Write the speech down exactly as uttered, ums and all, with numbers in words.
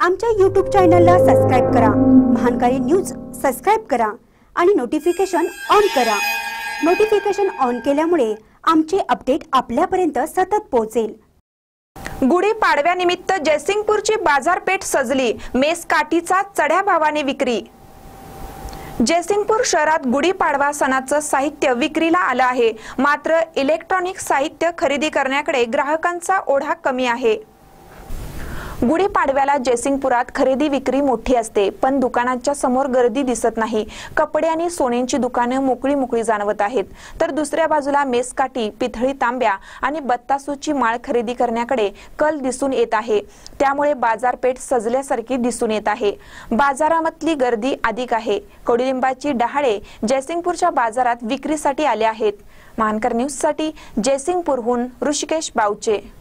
आमच्या यूट्यूब चॅनलला सबस्क्राइब करा, महानकारी न्यूज सबस्क्राइब करा आणि नोटिफिकेशन ऑन करा। नोटिफिकेशन ऑन केल्यामुळे आमचे अपडेट आपल्यापर्यंत सतत पोहोचेल। गुढी पाडव्यानिमित्त जयसिंगपूरची बाजारपेठ सजली, मेस काठीचा चढ्या भावाने विक्री। जयसिंगपूर शहरात गुढी पाडवा सणाचं साहित्य विक्रीला आलं आहे, मात्र इलेक्ट्रॉनिक साहित्य खरेदी करण्याकडे ग्राहकांचा ओढा कमी आहे। गुढी पाडव्याला जयसिंगपुरात खरेदी विक्री मोठी असते, पण दुकानांच्या समोर गर्दी दिसत नाही। कपडे आणि सोन्यांची दुकाने मोकळी मोकळी जाणवत आहेत, तर दुसऱ्या बाजूला मेसकाठी, पितळी तांब्या आणि बत्तासूची माळ खरेदी करण्याकडे कल दिसून येत आहे। त्यामुळे बाजारपेठ सजल्यासारखी दिसून येत आहे। बाजारामधली गर्दी अधिक आहे। कडुलिंबाची डहाळे जयसिंगपूरच्या बाजारात विक्रीसाठी आले आहेत। महानकर न्यूज साठी जयसिंगपूरहून ऋषिकेश बावचे।